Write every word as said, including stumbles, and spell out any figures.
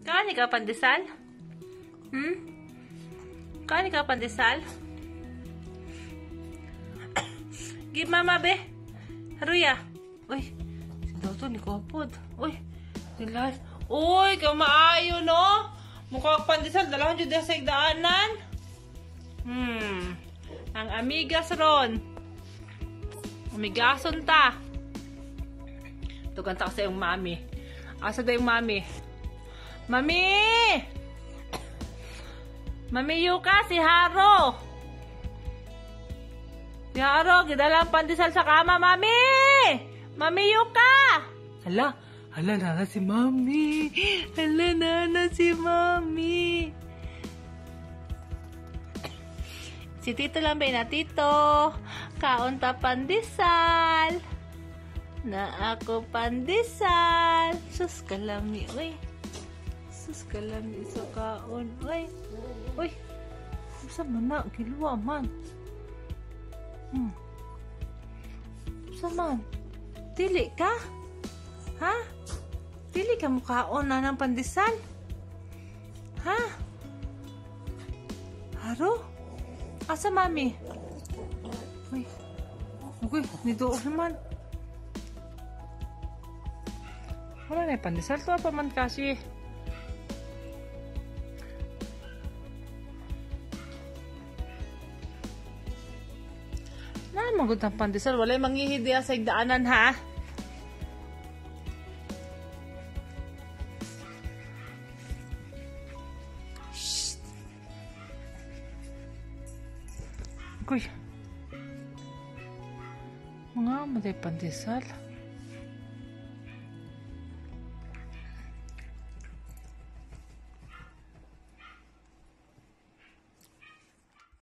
Kani ka pandesal? Hmm? Kani ka pandesal? Give mama be. Haruya. Uy, si Doto ni Kopod. Uy, nilas. Uy, kamaayo no? Mukha pandesal, dalawang jud sa igdaanan. Hmm. Ang amigas ron. Amigason ta. Tugan ta sa yung mami. Asa da yung mami? Mami! Mami Yuka, si Haro. Si Haro, gidalang pandesal sa kama, Mami! Mami Yuka! Hala, hala na si Mami. Hala na si Mami. Si Tito lang ba na Tito? Kaunta pandesal. Na ako pandesal. Sus kalami, uy. Sus kalami sa kaon, uy. Uy. Sa mana kiluwa man. Hmm. Sa man. Dili ka? Ha? Dili ka mukaon na ng pandesal? Ha? Haro? Asa mami? Uy. Uy, nidoon naman. Wala na yung pandesal to pa man kasi. Na magod ang pandesal, wala yung manghihidi sa igdaanan ha. Shhh. Kuy. Mga matay pandesal.